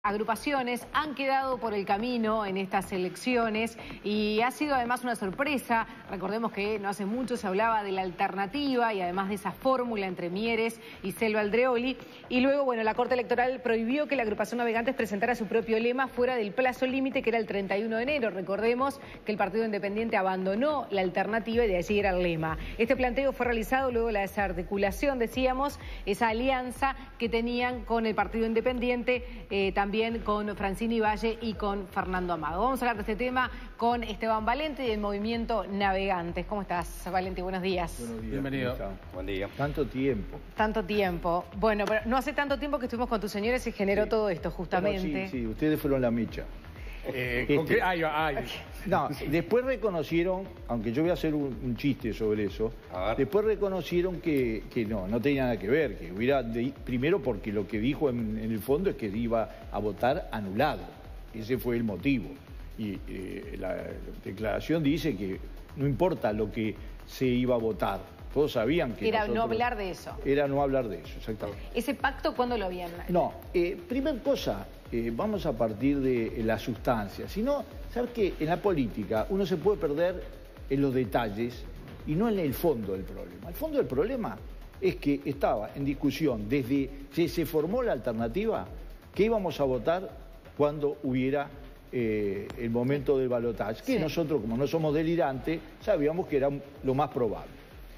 Agrupaciones han quedado por el camino en estas elecciones y ha sido además una sorpresa. Recordemos que no hace mucho se hablaba de la alternativa y además de esa fórmula entre Mieres y Selva Aldreoli. Y luego, bueno, la Corte Electoral prohibió que la agrupación Navegantes presentara su propio lema fuera del plazo límite, que era el 31 de enero. Recordemos que el Partido Independiente abandonó la alternativa y de allí era el lema. Este planteo fue realizado luego de la desarticulación, decíamos, esa alianza que tenían con el Partido Independiente, también con Francini Valle y con Fernando Amado. Vamos a hablar de este tema con Esteban Valente y del movimiento Navegantes. ¿Cómo estás, Valente? Buenos días. Buenos días. Bienvenido. Buen día. Tanto tiempo. Tanto tiempo. Bueno, pero no hace tanto tiempo que estuvimos con tus señores y generó todo esto, justamente. Sí, ustedes fueron la mecha. No, después reconocieron, aunque yo voy a hacer un chiste sobre eso, después reconocieron que no tenía nada que ver, que hubiera, primero porque lo que dijo en el fondo es que iba a votar anulado, ese fue el motivo, y la declaración dice que no importa lo que se iba a votar, todos sabían que era no hablar de eso. Era no hablar de eso, exactamente. ¿Ese pacto cuándo lo habían? No, primer cosa, vamos a partir de la sustancia. Si no, ¿sabes qué? En la política uno se puede perder en los detalles y no en el fondo del problema. El fondo del problema es que estaba en discusión desde que se formó la alternativa que íbamos a votar cuando hubiera el momento del balotaje, que nosotros, como no somos delirantes, sabíamos que era lo más probable.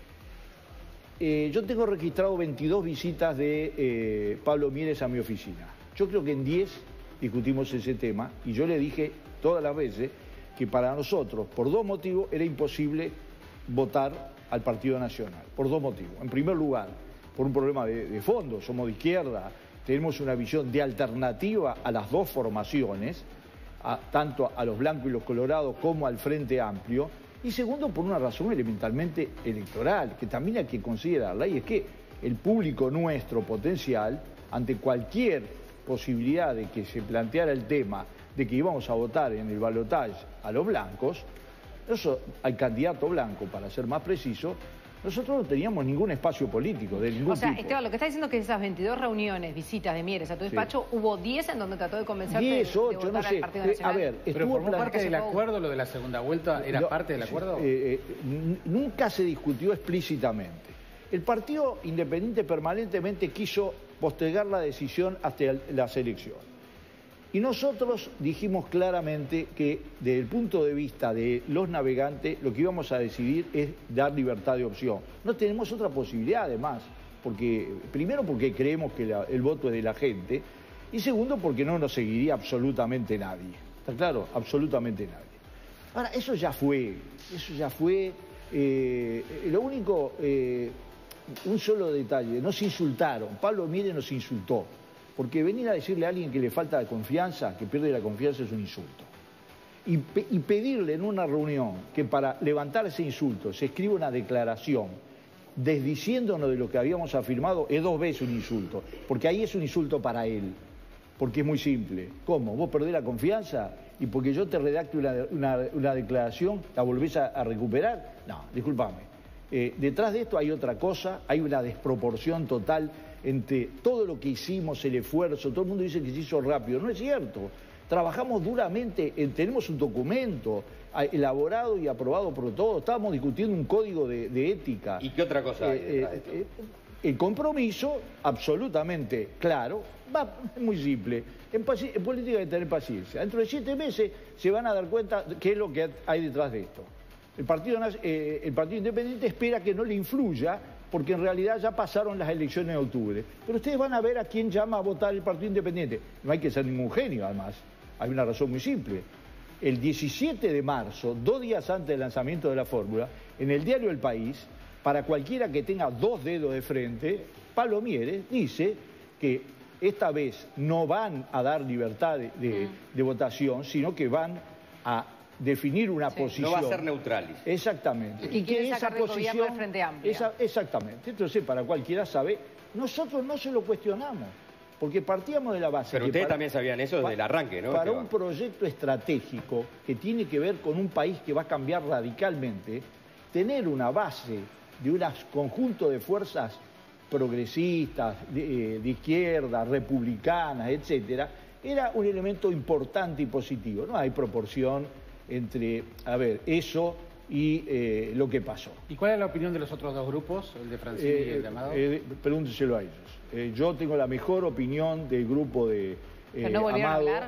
Yo tengo registrado 22 visitas de Pablo Mieres a mi oficina. Yo creo que en 10 discutimos ese tema y yo le dije todas las veces que para nosotros, por dos motivos, era imposible votar al Partido Nacional. Por dos motivos. En primer lugar, por un problema de fondo. Somos de izquierda, tenemos una visión de alternativa a las dos formaciones, tanto a los blancos y los colorados como al Frente Amplio. Y segundo, por una razón elementalmente electoral, que también hay que considerarla, y es que el público nuestro potencial, ante cualquier posibilidad de que se planteara el tema de que íbamos a votar en el balotaje a los blancos, al candidato blanco, para ser más preciso, nosotros no teníamos ningún espacio político de ningún tipo. O sea, Esteban, lo que está diciendo es que esas 22 reuniones, visitas de Mieres a tu despacho, hubo 10 en donde trató de convencerte 10, 8, de votar no sé. al Partido Nacional. A ver, ¿Pero formó parte del acuerdo lo de la segunda vuelta? ¿Era parte del acuerdo? Nunca se discutió explícitamente. El Partido Independiente permanentemente quiso postergar la decisión hasta las elecciones. Y nosotros dijimos claramente que desde el punto de vista de los navegantes lo que íbamos a decidir es dar libertad de opción. No tenemos otra posibilidad además, primero porque creemos que el voto es de la gente y segundo porque no nos seguiría absolutamente nadie. ¿Está claro? Absolutamente nadie. Ahora, eso ya fue. Lo único, un solo detalle, nos insultaron. Pablo Mieres nos insultó. Porque venir a decirle a alguien que le falta confianza, que pierde la confianza, es un insulto. Y pedirle en una reunión que para levantar ese insulto se escriba una declaración desdiciéndonos de lo que habíamos afirmado es dos veces un insulto. Porque ahí es un insulto para él. Porque es muy simple. ¿Cómo? ¿Vos perdés la confianza? ¿Y porque yo te redacte una declaración, la volvés a recuperar? No, discúlpame. Detrás de esto hay otra cosa, hay una desproporción total entre todo lo que hicimos, el esfuerzo. Todo el mundo dice que se hizo rápido. No es cierto. Trabajamos duramente, tenemos un documento elaborado y aprobado por todos. Estábamos discutiendo un código de ética. ¿Y qué otra cosa hay? El compromiso, absolutamente claro, es muy simple. En política hay que tener paciencia. Dentro de 7 meses se van a dar cuenta de qué es lo que hay detrás de esto. El Partido Independiente espera que no le influya, porque en realidad ya pasaron las elecciones de octubre. Pero ustedes van a ver a quién llama a votar el Partido Independiente. No hay que ser ningún genio, además. Hay una razón muy simple. El 17 de marzo, 2 días antes del lanzamiento de la fórmula, en el diario El País, para cualquiera que tenga 2 dedos de frente, Pablo Mieres dice que esta vez no van a dar libertad de votación, sino que van a definir una posición. No va a ser neutral. Exactamente. Y que esa posición del Frente Amplio. Exactamente. Entonces, para cualquiera sabe, nosotros no se lo cuestionamos, porque partíamos de la base. Pero ustedes también sabían eso desde el arranque, ¿no? Para un proyecto estratégico que tiene que ver con un país que va a cambiar radicalmente, tener una base de un conjunto de fuerzas progresistas, de izquierda, republicanas, etcétera, era un elemento importante y positivo. No hay proporción entre, a ver, eso y lo que pasó. ¿Y cuál es la opinión de los otros dos grupos, el de Francini y el de Amado? Pregúnteselo a ellos. Yo tengo la mejor opinión del grupo de ¿Pero no volvieron Amado. a hablar?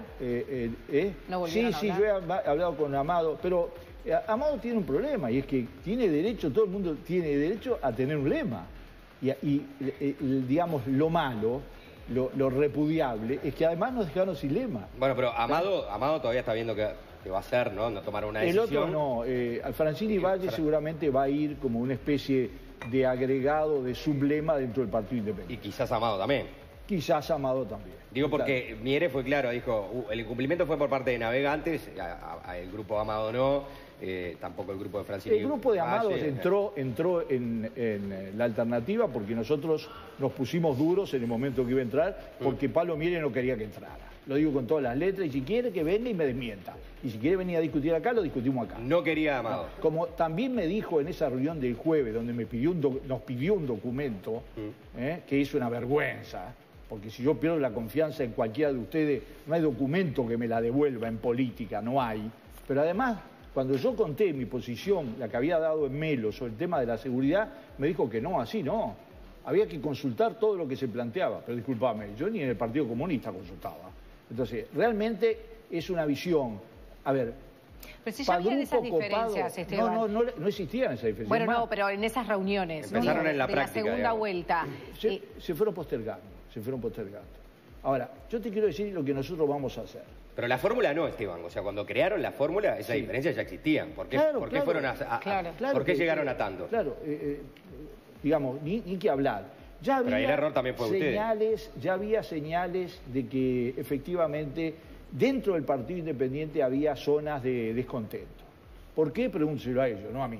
¿No volvieron sí, a hablar? yo he hablado con Amado, pero Amado tiene un problema y es que tiene derecho, todo el mundo tiene derecho a tener un lema. Y digamos, lo malo, lo repudiable, es que además nos dejaron sin lema. Bueno, pero Amado todavía está viendo que va a hacer, ¿no? No tomar una decisión. El otro no. Alfonsín Valle seguramente va a ir como una especie de agregado, de sublema dentro del Partido Independiente. Y quizás Amado también. Quizás Amado también. Digo porque claro. Mieres fue claro, dijo, el incumplimiento fue por parte de Navegantes, el grupo Amado no, tampoco el grupo de Francini. El grupo de Amado entró en la alternativa porque nosotros nos pusimos duros en el momento que iba a entrar, porque Pablo Mieres no quería que entrara. Lo digo con todas las letras, y si quiere que venga y me desmienta. Y si quiere venir a discutir acá, lo discutimos acá. No quería Amado. Como también me dijo en esa reunión del jueves, donde nos pidió un documento, que es una vergüenza, porque si yo pierdo la confianza en cualquiera de ustedes, no hay documento que me la devuelva en política, no hay. Pero además, cuando yo conté mi posición, la que había dado en Melo sobre el tema de la seguridad, me dijo que no, así no. Había que consultar todo lo que se planteaba. Pero discúlpame, yo ni en el Partido Comunista consultaba. Entonces, realmente es una visión, a ver... Pero si ya habían esas diferencias, Esteban. No existían esas diferencias. Bueno, no, pero en esas reuniones. Empezaron en la práctica, de la segunda vuelta. Se fueron postergando. Ahora, yo te quiero decir lo que nosotros vamos a hacer. Pero la fórmula no, Esteban. O sea, cuando crearon la fórmula, esas diferencias ya existían. ¿Por qué, claro, ¿por qué fueron ¿por qué llegaron a tanto? Claro, digamos, ni que hablar. Ya había, pero ahí el error también fue ya había señales de que efectivamente dentro del Partido Independiente había zonas de descontento. ¿Por qué? Pregúnteselo a ellos, no a mí.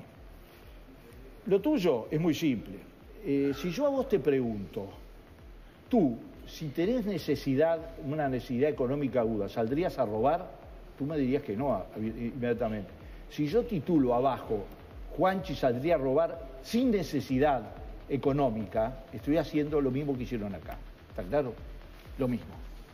Lo tuyo es muy simple. Si yo a vos te pregunto, tú, si tenés una necesidad económica aguda, ¿saldrías a robar? Tú me dirías que no inmediatamente. Si yo titulo abajo, Juanchi saldría a robar sin necesidad económica, estoy haciendo lo mismo que hicieron acá. ¿Está claro? Lo mismo.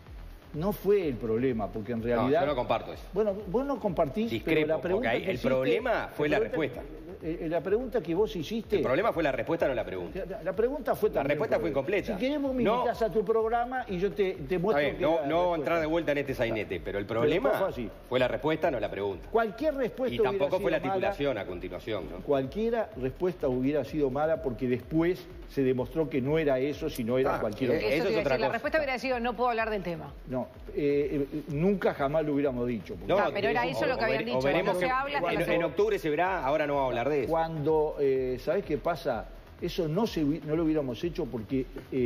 No fue el problema, porque en realidad... No, yo no comparto eso. Bueno, vos no compartís, discrepo, pero la pregunta porque el problema fue la respuesta. La pregunta que vos hiciste... El problema fue la respuesta, no la pregunta. La pregunta fue también... La respuesta fue incompleta. Si queremos me invitas a tu programa y yo te muestro que... No entrar de vuelta en este sainete, pero el problema fue la respuesta, no la pregunta. Cualquier respuesta y tampoco fue la titulación a continuación, ¿no? Cualquiera respuesta hubiera sido mala porque después se demostró que no era eso, sino era cualquier otra. Eso es otra cosa. La respuesta hubiera sido no puedo hablar del tema. No, nunca jamás lo hubiéramos dicho. No, pero era eso lo que habían dicho. Veremos que en octubre se verá, ahora no va a hablar de eso. Cuando, ¿sabés qué pasa? Eso no lo hubiéramos hecho porque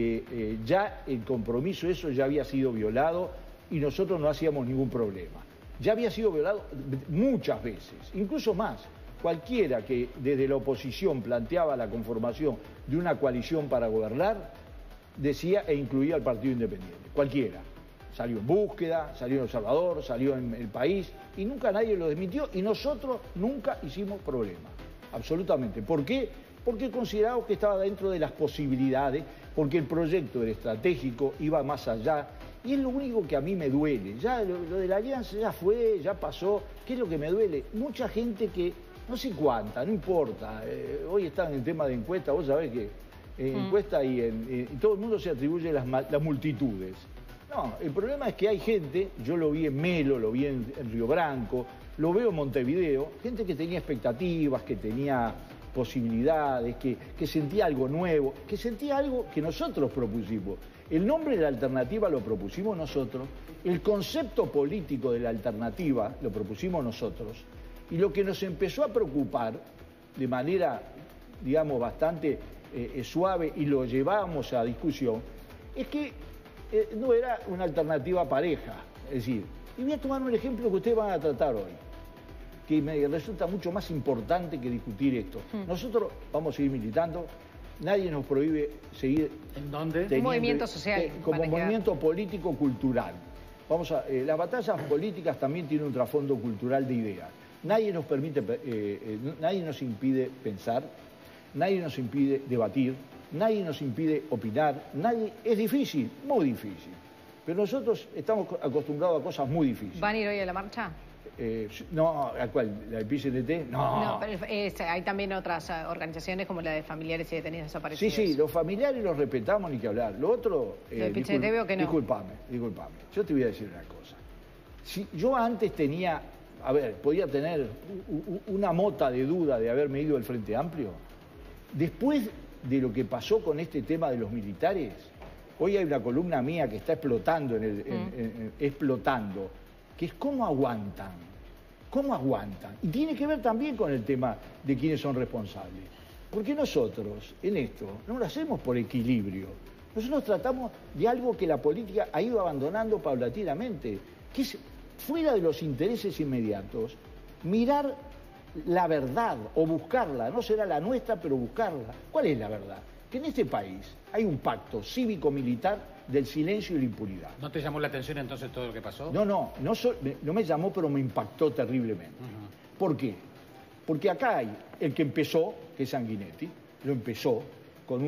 ya el compromiso, eso ya había sido violado y nosotros no hacíamos ningún problema. Ya había sido violado muchas veces, incluso más. Cualquiera que desde la oposición planteaba la conformación de una coalición para gobernar, decía e incluía al Partido Independiente. Cualquiera. Salió en Búsqueda, salió en El Salvador, salió en El País, y nunca nadie lo desmintió, y nosotros nunca hicimos problema. Absolutamente. ¿Por qué? Porque consideramos que estaba dentro de las posibilidades, porque el proyecto era estratégico, iba más allá, y es lo único que a mí me duele. Ya lo de la alianza ya fue, ya pasó. ¿Qué es lo que me duele? Mucha gente que, no sé cuánta, no importa, hoy están en el tema de encuesta, vos sabés que encuesta y todo el mundo se atribuye las multitudes. No, el problema es que hay gente, yo lo vi en Melo, lo vi en Río Branco, lo veo en Montevideo, gente que tenía expectativas, que tenía posibilidades, que sentía algo nuevo, que sentía algo que nosotros propusimos. El nombre de la alternativa lo propusimos nosotros, el concepto político de la alternativa lo propusimos nosotros, y lo que nos empezó a preocupar de manera, digamos, bastante suave y lo llevábamos a discusión, es que no era una alternativa pareja. Es decir, y voy a tomar un ejemplo que ustedes van a tratar hoy, que me resulta mucho más importante que discutir esto. Nosotros vamos a seguir militando, nadie nos prohíbe seguir... ¿En dónde? Un movimiento social. Como movimiento político-cultural. Las batallas políticas también tienen un trasfondo cultural de ideas. Nadie nos permite, nadie nos impide pensar, nadie nos impide debatir, nadie nos impide opinar, es difícil, muy difícil. Pero nosotros estamos acostumbrados a cosas muy difíciles. ¿Van a ir hoy a la marcha? No, ¿a cuál? ¿La del PCNT? No, pero hay también otras organizaciones como la de familiares y detenidos desaparecidos. Sí, los familiares los respetamos, ni que hablar. Lo otro, del PCNT veo que no. Disculpame. Yo te voy a decir una cosa. Si yo antes tenía, podía tener una mota de duda de haberme ido al Frente Amplio, después de lo que pasó con este tema de los militares, hoy hay una columna mía que está explotando, explotando, que es cómo aguantan. ¿Cómo aguantan? Y tiene que ver también con el tema de quiénes son responsables. Porque nosotros, en esto, no lo hacemos por equilibrio. Nosotros tratamos de algo que la política ha ido abandonando paulatinamente, que es, fuera de los intereses inmediatos, mirar la verdad o buscarla. No será la nuestra, pero buscarla. ¿Cuál es la verdad? Que en este país hay un pacto cívico-militar del silencio y la impunidad. ¿No te llamó la atención entonces todo lo que pasó? No me llamó, pero me impactó terriblemente. ¿Por qué? Porque acá hay el que empezó, que es Sanguinetti, lo empezó con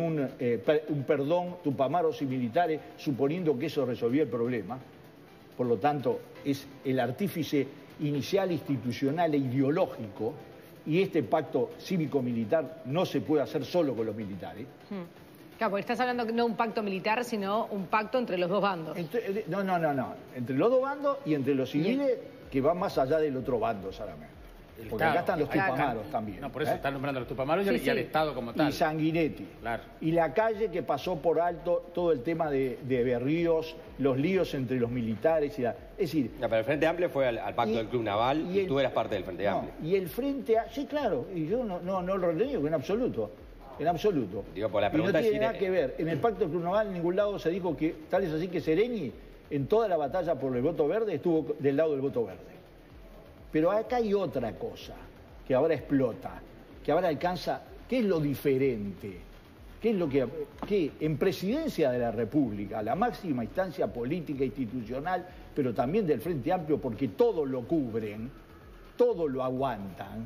un perdón tupamaros y militares, suponiendo que eso resolvía el problema. Por lo tanto, es el artífice inicial, institucional e ideológico, y este pacto cívico-militar no se puede hacer solo con los militares. Claro, porque estás hablando no un pacto militar, sino un pacto entre los dos bandos. No. Entre los dos bandos y entre los civiles, que va más allá del otro bando, solamente. Porque acá están los tupamaros también. No, por eso están nombrando a los tupamaros y al Estado como tal. Y Sanguinetti. Claro. Y la calle que pasó por alto todo el tema de Berríos, los líos entre los militares. Es decir... No, pero el Frente Amplio fue al pacto del Club Naval y tú eras parte del Frente Amplio. Y el Frente sí, claro, y yo no lo reniego en absoluto. En absoluto. Digo, por la y no pregunta tiene nada que ver. En el pacto del Club Naval en ningún lado se dijo que, tal es así que Sereni, en toda la batalla por el voto verde, estuvo del lado del voto verde. Pero acá hay otra cosa que ahora explota, que ahora alcanza, ¿qué es lo diferente? ¿Qué es lo que en Presidencia de la República, la máxima instancia política, institucional, pero también del Frente Amplio, porque todo lo cubren, todo lo aguantan,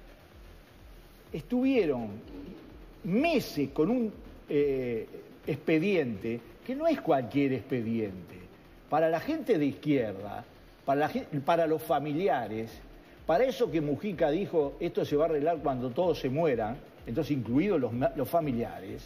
estuvieron meses con un expediente que no es cualquier expediente. Para la gente de izquierda, para los familiares, para eso que Mujica dijo, esto se va a arreglar cuando todos se mueran, entonces incluidos los familiares,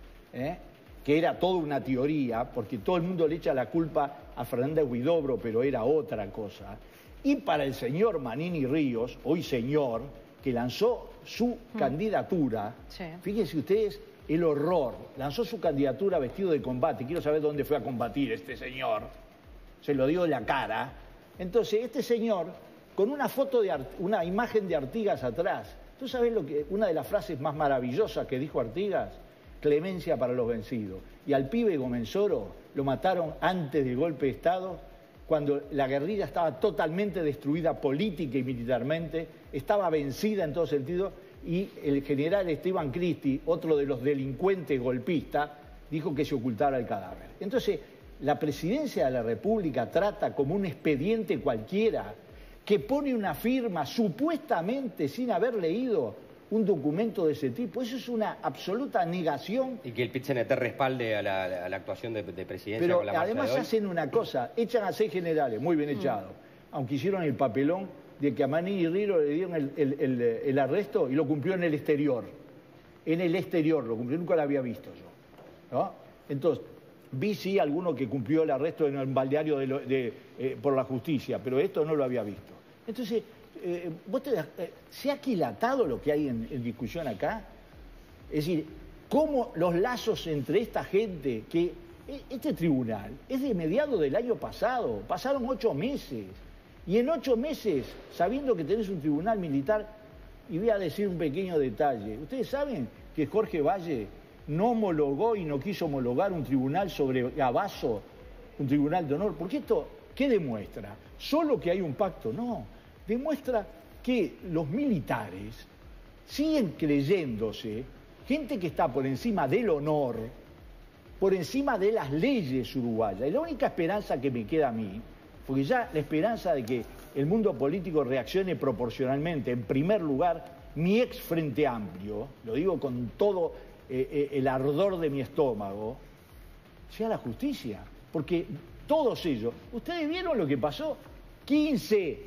que era toda una teoría, porque todo el mundo le echa la culpa a Fernández Huidobro, pero era otra cosa. Y para el señor Manini Ríos, hoy señor, que lanzó su candidatura, fíjense ustedes el horror, lanzó su candidatura vestido de combate, quiero saber dónde fue a combatir este señor, se lo dio en la cara. Entonces este señor, con una foto una imagen de Artigas atrás, ¿tú sabes una de las frases más maravillosas que dijo Artigas? Clemencia para los vencidos. Y al pibe Gomenzoro lo mataron antes del golpe de Estado, cuando la guerrilla estaba totalmente destruida política y militarmente, estaba vencida en todo sentido, y el general Esteban Cristi, otro de los delincuentes golpistas, dijo que se ocultara el cadáver. Entonces, la Presidencia de la República trata como un expediente cualquiera, que pone una firma supuestamente sin haber leído un documento de ese tipo. Eso es una absoluta negación. Y que el PIT-CNT respalde a la actuación de Presidencia. Pero con la marcha además de hoy. hacen una cosa, echan a 6 generales, muy bien echados, aunque hicieron el papelón de que a Manini Ríos le dieron el arresto y lo cumplió en el exterior. En el exterior lo cumplió, nunca lo había visto yo, ¿no? Entonces, vi sí alguno que cumplió el arresto en el balneario por la justicia, pero esto no lo había visto. Entonces, ¿se ha aquilatado lo que hay en discusión acá? Es decir, cómo los lazos entre esta gente, que este tribunal es de mediados del año pasado, pasaron 8 meses, y en 8 meses, sabiendo que tenés un tribunal militar, y voy a decir un pequeño detalle, ustedes saben que Jorge Valle no homologó y no quiso homologar un tribunal sobre Gabazo, un tribunal de honor, porque esto, ¿qué demuestra? Solo que hay un pacto, no, demuestra que los militares siguen creyéndose gente que está por encima del honor, por encima de las leyes uruguayas. Y la única esperanza que me queda a mí, porque ya la esperanza de que el mundo político reaccione proporcionalmente, en primer lugar, mi ex Frente Amplio, lo digo con todo el ardor de mi estómago, sea la justicia. Porque todos ellos. ¿Ustedes vieron lo que pasó? 15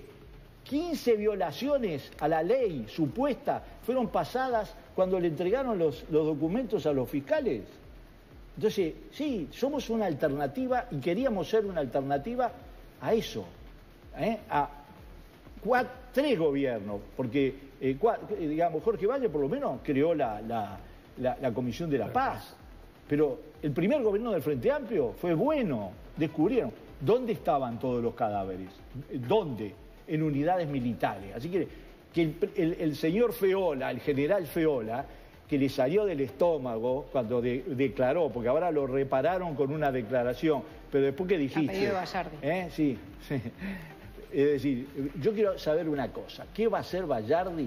violaciones a la ley supuesta fueron pasadas cuando le entregaron los documentos a los fiscales. Entonces, sí, somos una alternativa y queríamos ser una alternativa a eso, a 3 gobiernos, porque, digamos, Jorge Valle por lo menos creó la Comisión de la Paz, pero el primer gobierno del Frente Amplio fue bueno, descubrieron dónde estaban todos los cadáveres, dónde, en unidades militares. Así que el señor Feola, el general Feola, que le salió del estómago cuando declaró, porque ahora lo repararon con una declaración, pero después que dijiste... A pedido de Bayardi. Sí. Es decir, yo quiero saber una cosa, ¿qué va a hacer Bayardi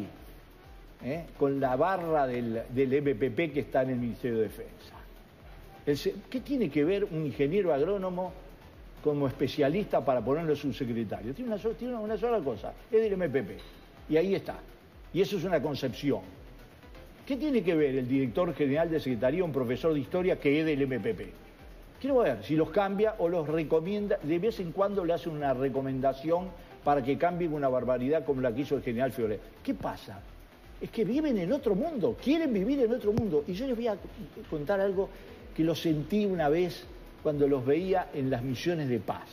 con la barra del MPP que está en el Ministerio de Defensa? ¿Qué tiene que ver un ingeniero agrónomo como especialista para ponerlo subsecretario? Tiene una sola cosa, es del MPP, y ahí está, y eso es una concepción. ¿Qué tiene que ver el director general de Secretaría, un profesor de historia que es del MPP? Quiero ver si los cambia o los recomienda, de vez en cuando le hace una recomendación para que cambien una barbaridad como la que hizo el general Fiore. ¿Qué pasa? Es que viven en otro mundo, quieren vivir en otro mundo. Y yo les voy a contar algo que lo sentí una vez cuando los veía en las misiones de paz.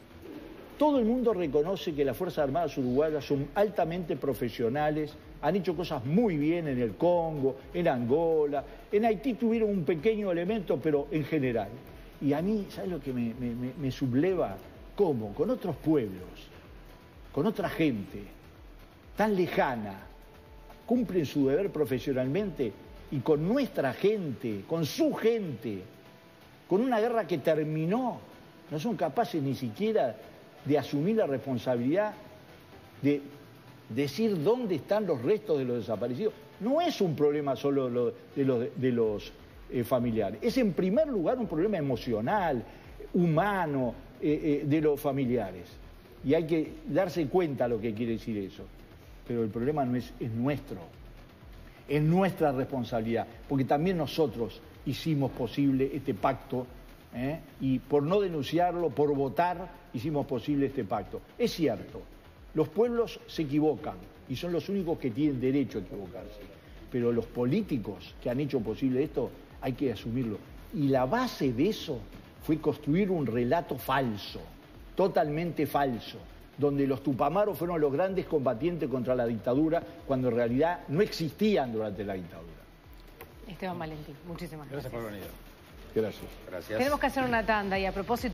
Todo el mundo reconoce que las Fuerzas Armadas uruguayas son altamente profesionales, han hecho cosas muy bien en el Congo, en Angola, en Haití tuvieron un pequeño elemento, pero en general. Y a mí, ¿sabes lo que me subleva? ¿Cómo? Con otros pueblos, con otra gente, tan lejana, cumplen su deber profesionalmente, y con nuestra gente, con su gente, con una guerra que terminó, no son capaces ni siquiera de asumir la responsabilidad de decir dónde están los restos de los desaparecidos. No es un problema solo de los familiares, es en primer lugar un problema emocional, humano, de los familiares. Y hay que darse cuenta lo que quiere decir eso. Pero el problema no es nuestro, es nuestra responsabilidad, porque también nosotros hicimos posible este pacto, y por no denunciarlo, por votar, hicimos posible este pacto. Es cierto, los pueblos se equivocan y son los únicos que tienen derecho a equivocarse, pero los políticos que han hecho posible esto hay que asumirlo. Y la base de eso fue construir un relato falso, totalmente falso, donde los tupamaros fueron los grandes combatientes contra la dictadura, cuando en realidad no existían durante la dictadura. Esteban Valentín, muchísimas gracias. Gracias por venir. Gracias. Gracias. Tenemos que hacer una tanda y a propósito...